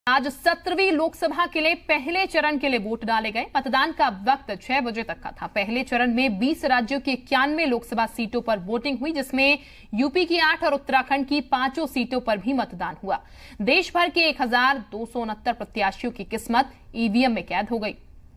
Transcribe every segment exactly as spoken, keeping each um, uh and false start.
आज सत्रहवीं लोकसभा के लिए पहले चरण के लिए वोट डाले गए। मतदान का वक्त छह बजे तक का था। पहले चरण में बीस राज्यों की इक्यानवे लोकसभा सीटों पर वोटिंग हुई, जिसमें यूपी की आठ और उत्तराखंड की पांचों सीटों पर भी मतदान हुआ। देश भर के एक हजार दो सौ उनहत्तर प्रत्याशियों की किस्मत ईवीएम में कैद हो गई।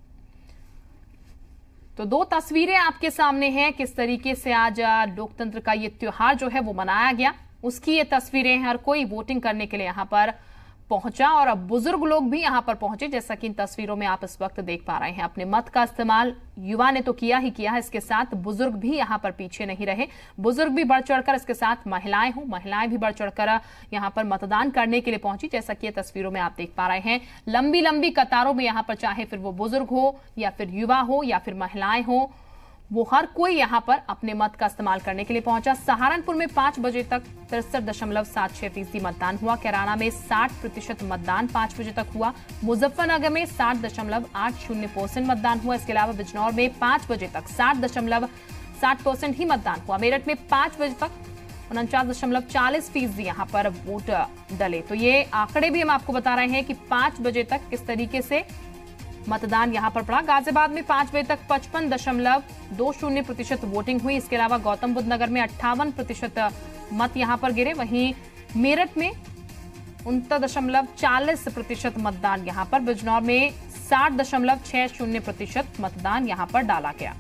तो दो तस्वीरें आपके सामने हैं, किस तरीके से आज लोकतंत्र का ये त्योहार जो है वो मनाया गया, उसकी ये तस्वीरें हैं। हर कोई वोटिंग करने के लिए यहां पर पहुंचा और अब बुजुर्ग लोग भी यहां पर पहुंचे, जैसा कि इन तस्वीरों में आप इस वक्त देख पा रहे हैं। अपने मत का इस्तेमाल युवा ने तो किया ही किया है, इसके साथ बुजुर्ग भी यहां पर पीछे नहीं रहे। बुजुर्ग भी बढ़ चढ़कर, इसके साथ महिलाएं हो महिलाएं भी बढ़ चढ़कर यहां पर मतदान करने के लिए पहुंची, जैसा कि ये तस्वीरों में आप देख पा रहे हैं। लंबी लंबी कतारों में यहां पर, चाहे फिर वो बुजुर्ग हो या फिर युवा हो या फिर महिलाएं हो, वो हर कोई यहां पर अपने मत का इस्तेमाल करने के लिए पहुंचा। सहारनपुर में पांच बजे तक तिरसठ दशमलव सात छह फीसदी मतदान हुआ। कैराना में साठ प्रतिशत मतदान पांच बजे तक हुआ। मुजफ्फरनगर में साठ दशमलव आठ शून्य परसेंट मतदान हुआ। इसके अलावा बिजनौर में पांच बजे तक साठ दशमलव साठ परसेंट ही मतदान हुआ। मेरठ में पांच बजे तक उनचास दशमलव चालीस फीसदी यहाँ पर वोट डले। तो ये आंकड़े भी हम आपको बता रहे हैं कि पांच बजे तक किस तरीके से मतदान यहां पर पड़ा। गाजियाबाद में पांच बजे तक पचपन दशमलव दो शून्य प्रतिशत वोटिंग हुई। इसके अलावा गौतम बुद्ध नगर में अट्ठावन प्रतिशत मत यहां पर गिरे। वहीं मेरठ में उनतीस दशमलव चालीस प्रतिशत मतदान यहां पर। बिजनौर में साठ दशमलव छह शून्य प्रतिशत मतदान यहां पर डाला गया।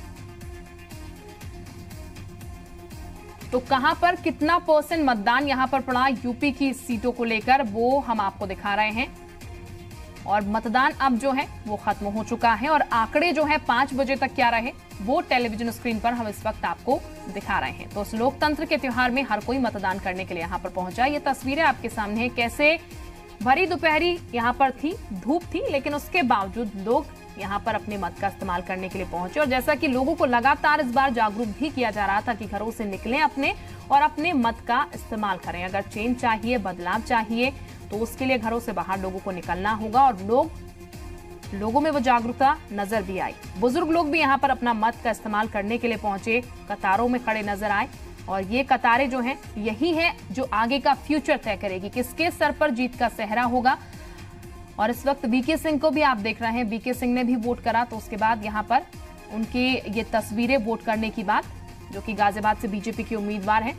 तो कहां पर कितना परसेंट मतदान यहां पर पड़ा यूपी की सीटों को लेकर, वो हम आपको दिखा रहे हैं। और मतदान अब जो है वो खत्म हो चुका है और आंकड़े जो है पांच बजे तक क्या रहे वो टेलीविजन स्क्रीन पर हम इस वक्त आपको दिखा रहे हैं। तो उस लोकतंत्र के त्योहार में हर कोई मतदान करने के लिए यहां पर पहुंचा। ये तस्वीरें आपके सामने है, कैसे भरी दोपहरी यहां पर थी, धूप थी, लेकिन उसके बावजूद लोग यहां पर अपने मत का इस्तेमाल करने के लिए पहुंचे। और जैसा कि लोगों को लगातार इस बार जागरूक भी किया जा रहा था कि घरों से निकलें अपने और अपने मत का इस्तेमाल करें। अगर चेंज चाहिए, बदलाव चाहिए, तो उसके लिए घरों से बाहर लोगों को निकलना होगा। और लोग लोगों में वो जागरूकता नजर भी आई। बुजुर्ग लोग भी यहां पर अपना मत का इस्तेमाल करने के लिए पहुंचे, कतारों में खड़े नजर आए। और ये कतारें जो हैं यही है जो आगे का फ्यूचर तय करेगी, किसके सर पर जीत का सेहरा होगा। और इस वक्त बीके सिंह को भी आप देख रहे हैं, बीके सिंह ने भी वोट करा। तो उसके बाद यहां पर उनकी ये तस्वीरें वोट करने की बात, जो कि गाजियाबाद से बीजेपी के उम्मीदवार हैं।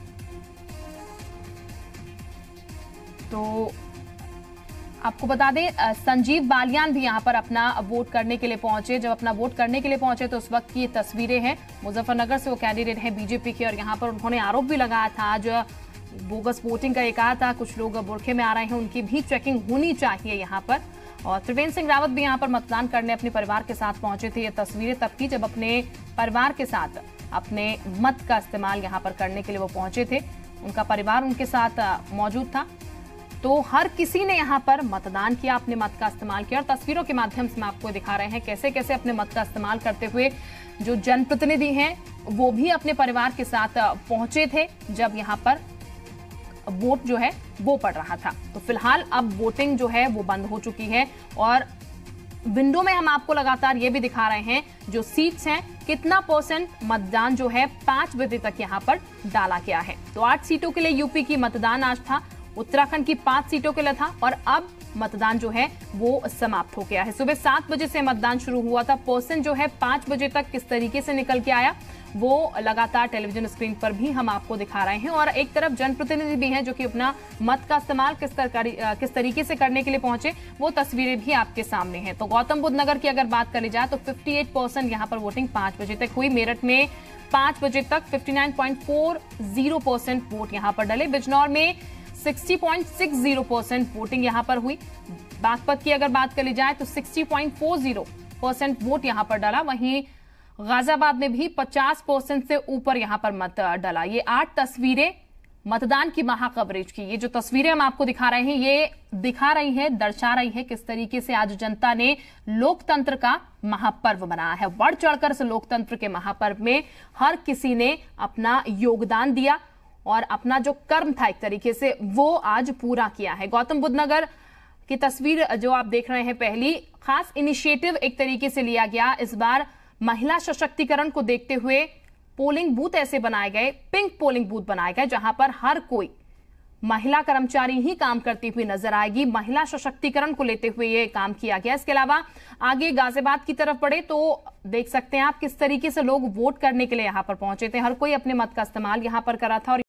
तो आपको बता दें, संजीव बालियान भी यहां पर अपना वोट करने के लिए पहुंचे। जब अपना वोट करने के लिए पहुंचे तो उस वक्त की ये तस्वीरें हैं। मुजफ्फरनगर से वो कैंडिडेट हैं बीजेपी के, और यहां पर उन्होंने आरोप भी लगाया था आज बोगस वोटिंग का। एक कहा था कुछ लोग बुरखे में आ रहे हैं, उनकी भी चेकिंग होनी चाहिए यहां पर। और त्रिवेंद्र सिंह रावत भी यहां पर मतदान करने अपने परिवार के साथ पहुंचे थे। ये तस्वीरें तब की जब अपने परिवार के साथ अपने मत का इस्तेमाल यहां पर करने के लिए वो पहुंचे थे। उनका परिवार उनके साथ मौजूद था। तो हर किसी ने यहां पर मतदान किया, अपने मत का इस्तेमाल किया। और तस्वीरों के माध्यम से मैं आपको दिखा रहे हैं कैसे कैसे अपने मत का इस्तेमाल करते हुए जो जनप्रतिनिधि हैं वो भी अपने परिवार के साथ पहुंचे थे जब यहां पर वोट जो है वो पड़ रहा था। तो फिलहाल अब वोटिंग जो है वो बंद हो चुकी है और विंडो में हम आपको लगातार ये भी दिखा रहे हैं जो सीट्स हैं, कितना परसेंट मतदान जो है पांच बजे तक यहां पर डाला गया है। तो आठ सीटों के लिए यूपी की मतदान आज था, उत्तराखंड की पांच सीटों के लिए था, और अब मतदान जो है वो समाप्त हो गया है। सुबह सात बजे से मतदान शुरू हुआ था। परसेंट जो है पांच बजे तक किस तरीके से निकल के आया वो लगातार टेलीविजन स्क्रीन पर भी हम आपको दिखा रहे हैं। और एक तरफ जनप्रतिनिधि भी हैं जो कि अपना मत का इस्तेमाल किस तरह किस तरीके से करने के लिए पहुंचे, वो तस्वीरें भी आपके सामने हैं। तो गौतम बुद्ध नगर की अगर बात करी जाए तो अट्ठावन परसेंट यहाँ पर वोटिंग पांच बजे तक हुई। मेरठ में पांच बजे तक fifty nine point four zero percent vote यहाँ पर डले। बिजनौर में साठ point six zero percent voting यहां पर हुई। बागपत की अगर बात करी जाए तो साठ point four zero percent vote यहां पर डला। वहीं गाजियाबाद में भी पचास परसेंट से ऊपर यहां पर मत डला। ये आठ तस्वीरें मतदान की महा कवरेज की, ये जो तस्वीरें हम आपको दिखा रहे हैं ये दिखा रही है, दर्शा रही है किस तरीके से आज जनता ने लोकतंत्र का महापर्व मनाया है। बढ़ चढ़कर इस लोकतंत्र के महापर्व में हर किसी ने अपना योगदान दिया और अपना जो कर्म था एक तरीके से वो आज पूरा किया है। गौतम बुद्ध नगर की तस्वीर जो आप देख रहे हैं, पहली खास इनिशिएटिव एक तरीके से लिया गया। इस बार महिला सशक्तिकरण को देखते हुए पोलिंग बूथ ऐसे बनाए गए, पिंक पोलिंग बूथ बनाए गए, जहां पर हर कोई महिला कर्मचारी ही काम करती हुई नजर आएगी। महिला सशक्तिकरण को लेते हुए ये काम किया गया। इसके अलावा आगे गाजियाबाद की तरफ बढ़े तो देख सकते हैं आप किस तरीके से लोग वोट करने के लिए यहां पर पहुंचे थे। हर कोई अपने मत का इस्तेमाल यहां पर करा था और